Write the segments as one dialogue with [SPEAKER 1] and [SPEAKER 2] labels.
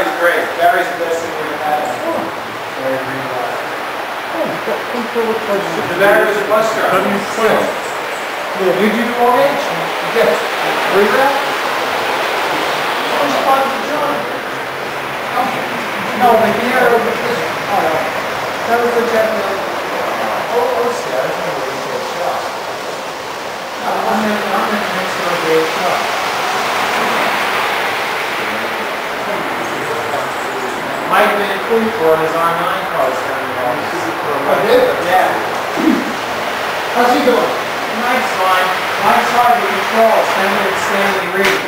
[SPEAKER 1] Barry's great. Barry's the best thing we've had. Barry Greenblatt. The Barry was a bus driver. Yeah, did you do all age? Yes. Were you at? No, the year of the that was the Japanese. Oh, yeah, that's not really a shot. I'm in next to the shot. Mike Van Cleef brought his R9 cars down the office. Oh, did? Yeah. How's he doing? Mike's fine. Mike's hard to control. 10 minutes standing reading.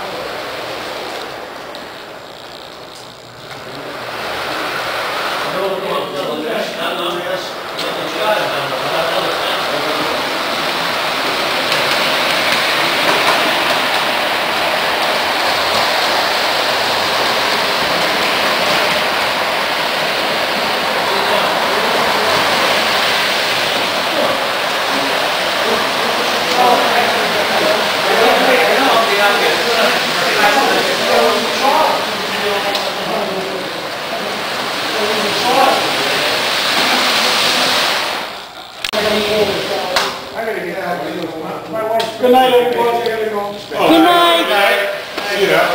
[SPEAKER 2] Good night, everybody. Good night. See ya.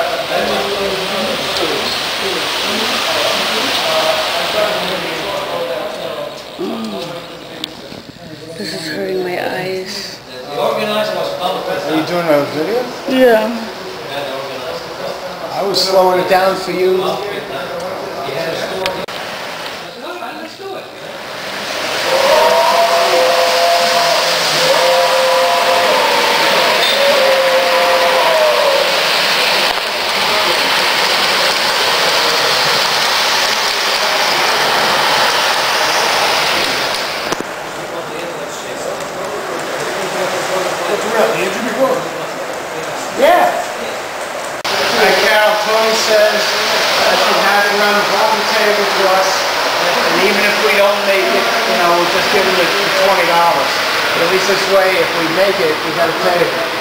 [SPEAKER 3] This is hurting my eyes.
[SPEAKER 4] Are you doing a video?
[SPEAKER 3] Yeah.
[SPEAKER 4] I was slowing it down for you. Yeah. Like Carol Tony says, I should have it around the bottom table to us, and even if we don't make it, you know, we'll just give them the $20. But at least this way, if we make it, we got to pay it.